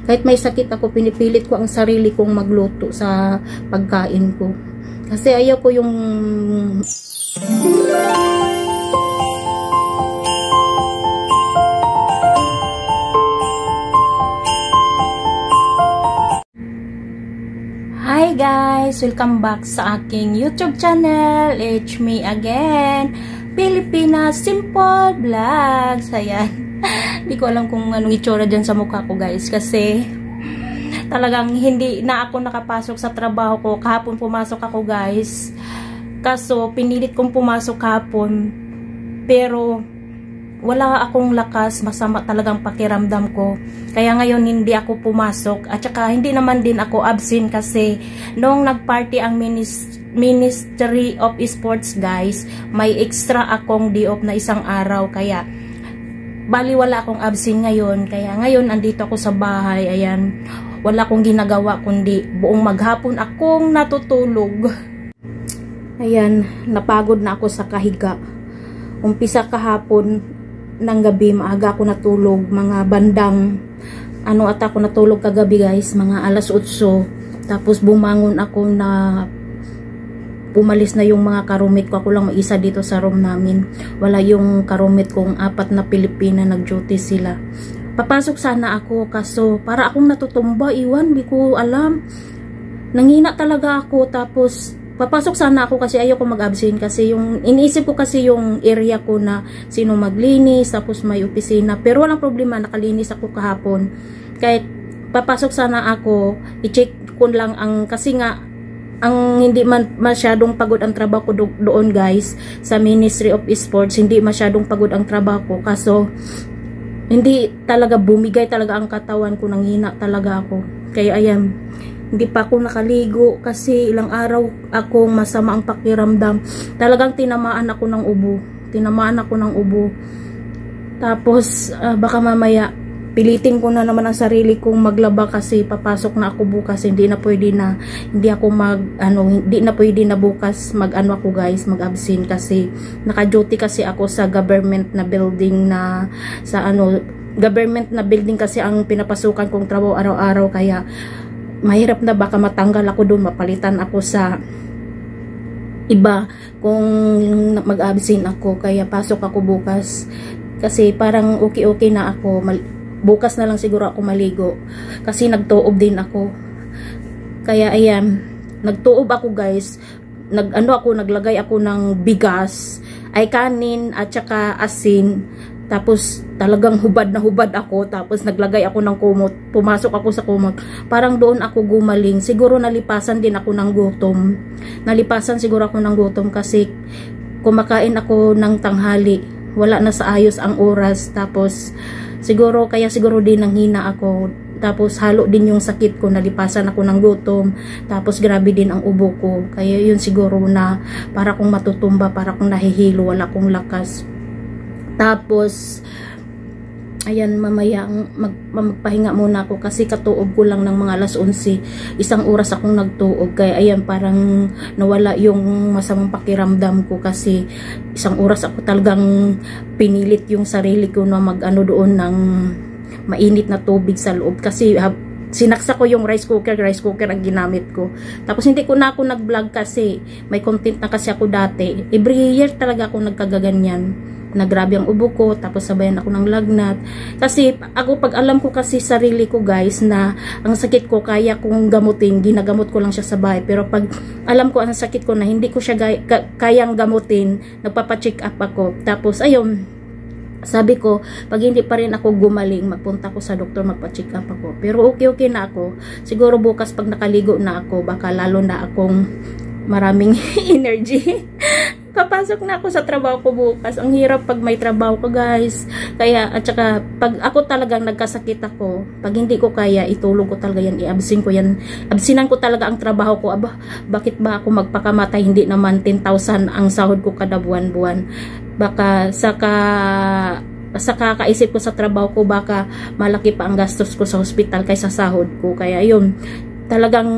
Kahit may sakit ako, pinipilit ko ang sarili kong magluto sa pagkain ko. Kasi ayaw ko yung... Hi guys! Welcome back sa aking YouTube channel. It's me again, Pilipina Simple Vlogs. Ayan. Hindi ko alam kung anong itsura dyan sa mukha ko guys. Kasi talagang hindi na ako nakapasok sa trabaho ko. Kahapon pumasok ako guys. Kaso pinilit kong pumasok kahapon. Pero wala akong lakas, masama talagang pakiramdam ko. Kaya ngayon hindi ako pumasok. At saka hindi naman din ako absent kasi nung nagparty ang Ministry of Sports guys, may extra akong day off na isang araw. Kaya bali wala akong absent ngayon. Kaya ngayon andito ako sa bahay. Ayan, wala akong ginagawa kundi buong maghapon akong natutulog. Ayan, napagod na ako sa kahiga. Umpisa kahapon ng gabi, maaga ako natulog, mga bandang at ako natulog kagabi guys, mga alas 8. Tapos bumangon ako na pumalis na yung mga karumit ko. Ako lang mag-isa dito sa room namin. Wala yung karumit kong 4 na Pilipina, nag-duty sila. Papasok sana ako kaso para akong natutumba, iwan, di ko alam. Nangina talaga ako. Tapos papasok sana ako kasi ayoko mag-absent kasi yung iniisip ko kasi yung area ko na sino maglinis, tapos may opisina. Pero walang problema, nakalinis ako kahapon. Kahit papasok sana ako, i-check ko lang ang, kasi nga ang hindi man masyadong pagod ang trabaho ko doon guys sa Ministry of Sports. Hindi masyadong pagod ang trabaho ko kaso hindi talaga bumigay talaga ang katawan ko, nanghina talaga ako. Kaya ayan, hindi pa ako nakaligo kasi ilang araw akong masama ang pakiramdam. Talagang tinamaan ako ng ubo. Tapos baka mamaya pilitin ko na naman ang sarili kong maglaba kasi papasok na ako bukas. Hindi na pwede na bukas ako guys, mag-absent kasi naka-duty kasi ako sa government na building na government na building kasi ang pinapasukan kong trabaho araw-araw. Kaya mahirap na baka matanggal ako doon, mapalitan ako sa iba kung mag-absent ako. Kaya pasok ako bukas kasi parang okay na ako. Bukas na lang siguro ako maligo kasi nagtuob din ako. Kaya ayan, nagtuob ako guys. Naglagay ako ng bigas, ay kanin at saka asin. Tapos talagang hubad na hubad ako. Tapos naglagay ako ng kumot. Pumasok ako sa kumot. Parang doon ako gumaling. Siguro nalipasan din ako ng gutom. Nalipasan siguro ako ng gutom kasi kumakain ako ng tanghali. Wala na sa ayos ang oras. Tapos siguro din nanghina ako. Tapos halo din yung sakit ko, nalipasan ako ng gutom. Tapos grabe din ang ubo ko. Kaya yun siguro na para kong matutumba, para kong nahihilo, wala akong lakas. Tapos ayan, mamaya magpahinga muna ako kasi katuog ko lang ng mga alas 11. Isang oras akong nagtuog. Kaya ayan, parang nawala yung masamang pakiramdam ko kasi isang oras ako talagang pinilit yung sarili ko na doon ng mainit na tubig sa loob kasi sinaksa ko yung rice cooker ang ginamit ko. Tapos hindi ko na ako nag-vlog kasi may content na kasi ako dati. Every year talaga ako nagkagaganyan. Nagrabe ang ubo ko, tapos sabayan ako ng lagnat. Kasi ako, pag alam ko kasi sarili ko guys na ang sakit ko kaya kong gamutin, ginagamot ko lang siya sa bahay. Pero pag alam ko ang sakit ko na hindi ko siya kayang gamutin, nagpapacheck up ako. Tapos ayun, sabi ko, pag hindi pa rin ako gumaling, magpunta ko sa doktor, magpa-check up ako. Pero okay na ako. Siguro bukas pag nakaligo na ako, baka lalo na akong maraming energy. Papasok na ako sa trabaho ko bukas. Ang hirap pag may trabaho ko guys. Kaya at saka pag ako talagang nagkasakit ako, pag hindi ko kaya, itulog ko talaga yan, i-absent ko yan. Absinan ko talaga ang trabaho ko. Aba, bakit ba ako magpakamatay? Hindi naman 10,000 ang sahod ko kada buwan-buwan. Baka sa kakaisip ko sa trabaho ko, baka malaki pa ang gastos ko sa hospital kaysa sahod ko. Kaya yun, talagang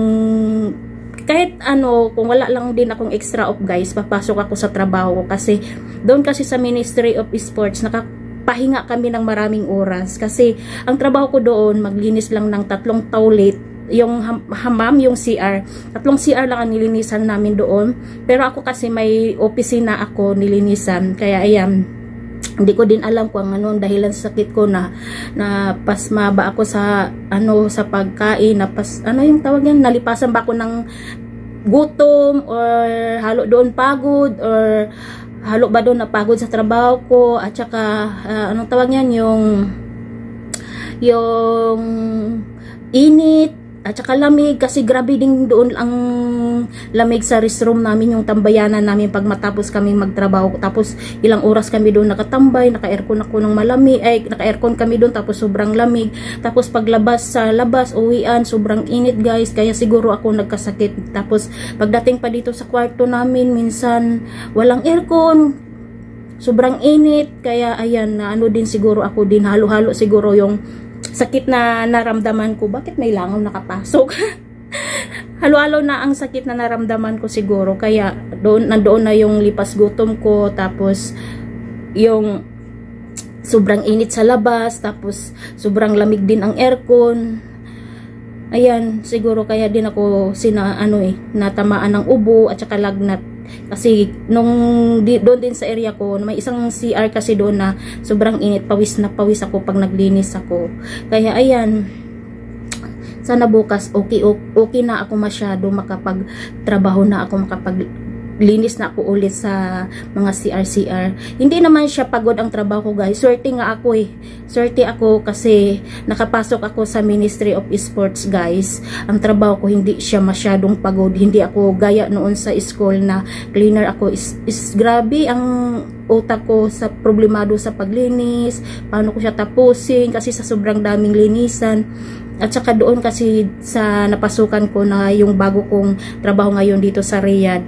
kahit kung wala lang din akong extra off guys, papasok ako sa trabaho ko kasi doon kasi sa Ministry of Sports pahinga kami ng maraming oras. Kasi ang trabaho ko doon, maglinis lang ng 3 toilet, yung hamam, yung CR. 3 CR lang ang nilinisan namin doon. Pero ako kasi may opisina ako nilinisan. Kaya ayan, hindi ko din alam kung ano dahilan sa sakit ko na pasma ba ako sa sa pagkain, yung tawag yan, nalipasan ba ako ng gutom, or halo doon pagod, or halo ba doon na pagod sa trabaho ko, at saka anong tawag yan, yung init at saka lamig, kasi grabe din doon ang lamig sa restroom namin, yung tambayanan namin pag matapos kami magtrabaho. Tapos ilang oras kami doon nakatambay, naka-aircon ako ng malamig, naka-aircon kami doon, tapos sobrang lamig. Tapos paglabas sa labas, uwian, sobrang init guys, kaya siguro ako nagkasakit. Tapos pagdating pa dito sa kwarto namin, minsan walang aircon, sobrang init, kaya ayan, na din siguro ako din, halo-halo siguro yung sakit na naramdaman ko. Bakit may langaw nakapasok? Halo-halo na ang sakit na naramdaman ko siguro, kaya nandoon na yung lipas gutom ko, tapos yung sobrang init sa labas, tapos sobrang lamig din ang aircon. Ayan, siguro kaya din ako natamaan ng ubo at saka lagnat. Kasi doon din sa area ko, may isang CR kasi doon na sobrang init, pawis na pawis ako pag naglinis ako. Kaya ayan, sana bukas okay na ako masyado, makapagtrabaho na ako, linis na ako ulit sa mga CR. Hindi naman siya pagod ang trabaho ko guys. Swerte nga ako Swerte ako kasi nakapasok ako sa Ministry of Sports guys. Ang trabaho ko hindi siya masyadong pagod. Hindi ako gaya noon sa school na cleaner ako. Is grabe ang utak ko sa problemado sa paglinis. Paano ko siya tapusin kasi sa sobrang daming linisan. At saka doon kasi sa napasukan ko na yung bago kong trabaho ngayon dito sa Riyadh,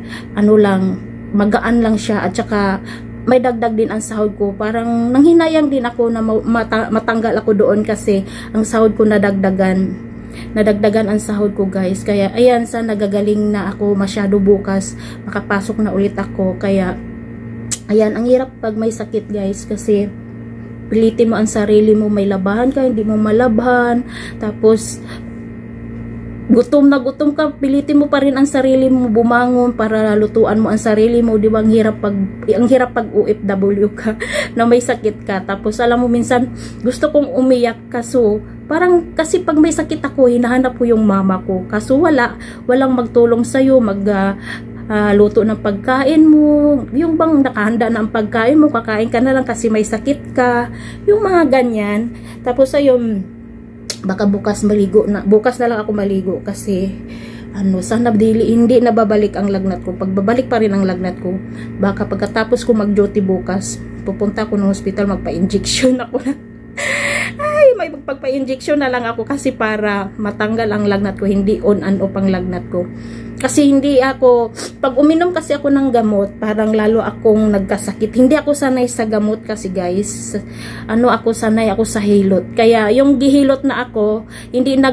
magaan lang siya, at saka may dagdag din ang sahod ko. Parang nanghinayang din ako na matanggal ako doon kasi ang sahod ko nadagdagan ang sahod ko guys. Kaya ayan, sana nagagaling na ako masyado bukas, makapasok na ulit ako. Kaya ayan, ang hirap pag may sakit guys, kasi pilitin mo ang sarili mo, may labahan ka, hindi mo malabhan, tapos gutom ka, pilitin mo pa rin ang sarili mo bumangon para lutuan mo ang sarili mo, di ba? Ang hirap pag OFW ka na may sakit ka. Tapos alam mo, minsan gusto kong umiyak, kaso parang kasi pag may sakit ako, hinahanap ko yung mama ko, kaso walang magtulong sa'yo, luto ng pagkain mo, yung bang nakahanda na ang pagkain mo, kakain ka na lang kasi may sakit ka, yung mga ganyan. Tapos ayun, baka bukas na lang ako maligo kasi sana hindi nababalik ang lagnat ko. Pag babalik pa rin ang lagnat ko, baka pagkatapos ko mag-duty bukas, pupunta ako ng hospital, magpa-injection ako na. May magpagpa-injection na lang ako kasi para matanggal ang lagnat ko, hindi on and off ang lagnat ko. Kasi hindi ako, pag uminom kasi ako ng gamot, parang lalo akong nagkasakit. Hindi ako sanay sa gamot kasi guys. Sanay ako sa hilot. Kaya yung gihilot na ako, hindi na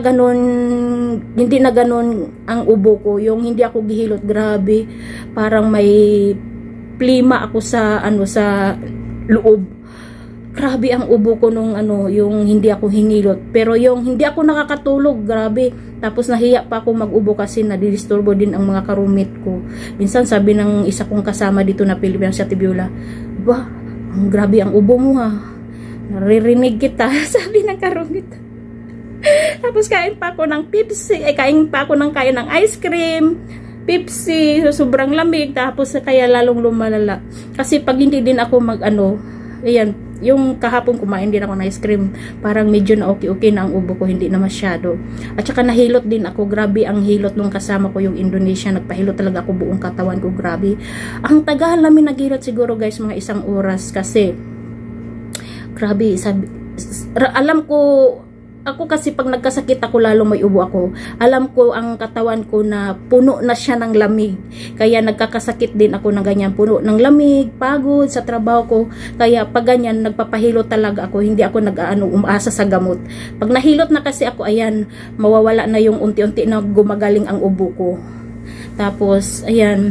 ganun ang ubo ko. Yung hindi ako gihilot, grabe. Parang may plima ako sa loob. Grabe ang ubo ko nung yung hindi ako hinilot. Pero yung hindi ako nakakatulog, grabe. Tapos nahiya pa ako mag-ubo kasi nadidisturbo din ang mga karumit ko. Minsan sabi ng isa kong kasama dito na Pilipino, si Ate Biola, "Ba, ang grabe ang ubo mo ha. Naririnig kita." Sabi ng karumit. Tapos kain pa ako ng kain ng ice cream, Pepsi, sobrang lamig. Tapos kaya lalong lumalala. Kasi pag hindi din ako ayan, yung kahapon kumain din ako ng ice cream, parang medyo na okay na ang ubo ko, hindi na masyado. At saka nahilot din ako, grabe ang hilot nung kasama ko yung Indonesia, nagpahilot talaga ako buong katawan ko, grabe. Ang tagal namin naghilot siguro guys, mga 1 oras kasi grabe, alam ko, ako kasi pag nagkasakit ako, lalo may ubo ako, alam ko ang katawan ko na puno na siya ng lamig. Kaya nagkakasakit din ako ng ganyan, puno ng lamig, pagod sa trabaho ko. Kaya pag ganyan, nagpapahilot talaga ako, hindi ako umaasa sa gamot. Pag nahilot na kasi ako, ayan, mawawala na yung unti-unti na gumagaling ang ubo ko. Tapos, ayan,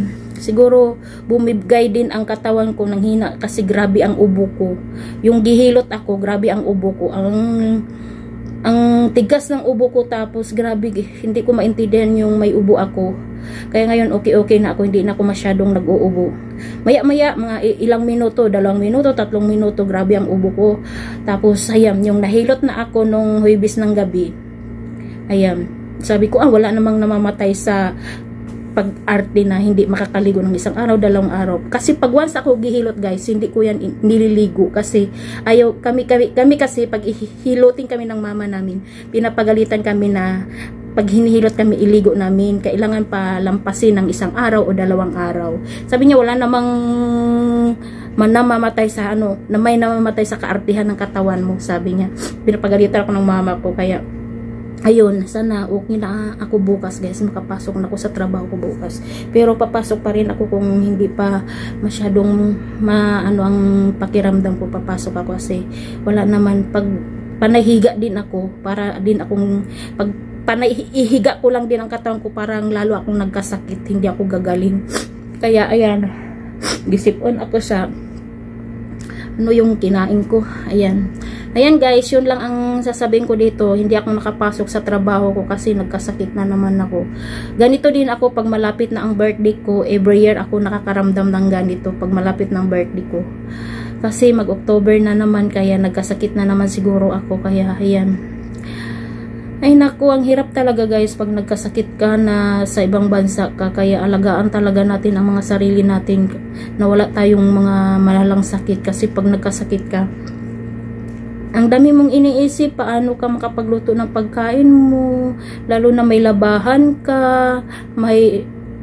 siguro bumibigay din ang katawan ko ng hina kasi grabe ang ubo ko. Yung gihilot ako, grabe ang ubo ko. Ang tigas ng ubo ko, tapos grabe, hindi ko maintindihan yung may ubo ako. Kaya ngayon okay na ako, hindi na ako masyadong nag-uubo. Maya mga ilang minuto, 2 minuto, 3 minuto, grabe ang ubo ko. Tapos ayan, yung nahilot na ako nung Huwebes ng gabi. Ayan, sabi ko wala namang namamatay sa pag-arte na hindi makakaligo ng 1 araw, 2 araw. Kasi pag once ako gihilot guys, hindi ko yan nililigo kasi ayaw kami kasi pag hihilotin kami ng mama namin, pinapagalitan kami na pag hinihilot kami iligo namin, kailangan pa lampasin ng 1 araw o 2 araw. Sabi niya wala namang namamatay sa na may namamatay sa kaartihan ng katawan mo, sabi niya. Pinapagalitan ako ng mama ko, kaya ayun, sana okay na ako bukas guys, makapasok na ako sa trabaho ko bukas. Pero papasok pa rin ako kung hindi pa masyadong ang pakiramdam ko, papasok ako kasi wala naman, pag panahiga din ako, para din akong pag panahihiga ko lang din ang katawan ko, parang lalo akong nagkasakit, hindi ako gagaling. Kaya ayan, gisipon ako sa yung kinain ko. Ayan guys, yun lang ang sasabihin ko dito. Hindi ako nakapasok sa trabaho ko kasi nagkasakit na naman ako. Ganito din ako pag malapit na ang birthday ko. Every year ako nakakaramdam ng ganito pag malapit ng birthday ko. Kasi mag-October na naman, kaya nagkasakit na naman siguro ako. Kaya ayan. Ay naku, ang hirap talaga guys pag nagkasakit ka na sa ibang bansa ka. Kaya alagaan talaga natin ang mga sarili natin na wala tayong mga malalang sakit. Kasi pag nagkasakit ka, ang dami mong iniisip, paano ka makapagluto ng pagkain mo, lalo na may labahan ka, may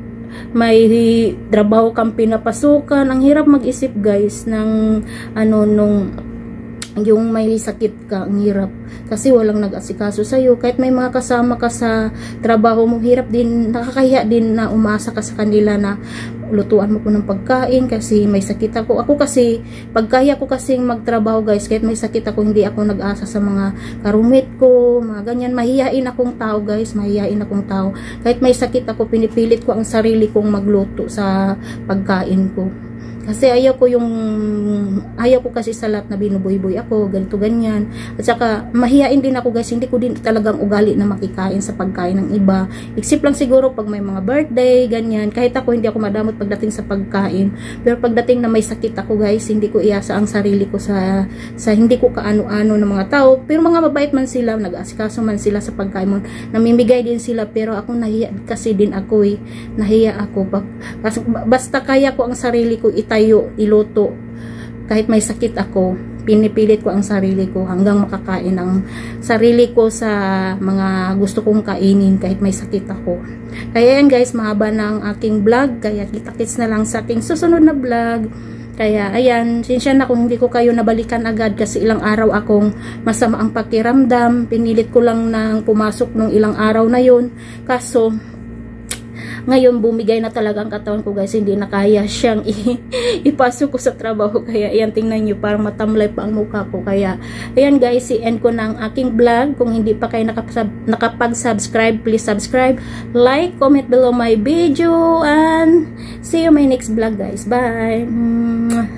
trabaho kang pinapasukan. Ang hirap mag-isip guys ng yung may sakit ka, ang hirap. Kasi walang nag-asikaso sa'yo. Kahit may mga kasama ka sa trabaho mo, hirap din, nakakahiya din na umasa ka sa kanila na lutuan mo po ng pagkain kasi may sakit ako. Ako kasi, pagkaya ko kasing magtrabaho guys, kahit may sakit ako, hindi ako nag-asa sa mga karumit ko, mga ganyan. Mahihain akong tao guys, mahihain akong tao. Kahit may sakit ako, pinipilit ko ang sarili kong magluto sa pagkain ko. Kasi ayaw ko kasi sa lahat na binuboy-boy ako, ganito ganyan. At saka mahihain din ako guys, hindi ko din talagang ugali na makikain sa pagkain ng iba. Except lang siguro pag may mga birthday, ganyan. Kahit ako hindi ako madamot pagdating sa pagkain. Pero pagdating na may sakit ako guys, hindi ko iasa ang sarili ko sa hindi ko kaano-ano ng mga tao. Pero mga mabait man sila, nag-asikaso man sila sa pagkain mo, namimigay din sila, pero ako nahiya kasi din ako nahiya ako. Basta kaya ko ang sarili ko tayo iluto, kahit may sakit ako, pinipilit ko ang sarili ko hanggang makakain ang sarili ko sa mga gusto kong kainin kahit may sakit ako. Kaya yan guys, mahaba na ang aking vlog, kaya kita-kits na lang sa aking susunod na vlog. Kaya ayan, sinsya na kung hindi ko kayo nabalikan agad kasi ilang araw akong masama ang pakiramdam, pinilit ko lang nang pumasok nung ilang araw na yun, kaso ngayon bumigay na talaga ang katawan ko guys, hindi na kaya siyang ipasok ko sa trabaho. Kaya ayan, tingnan nyo, parang matamlay pa ang mukha ko. Kaya ayan guys, i-end ko na ang aking vlog. Kung hindi pa kayo nakapag-subscribe, please subscribe, like, comment below my video, and see you my next vlog guys. Bye.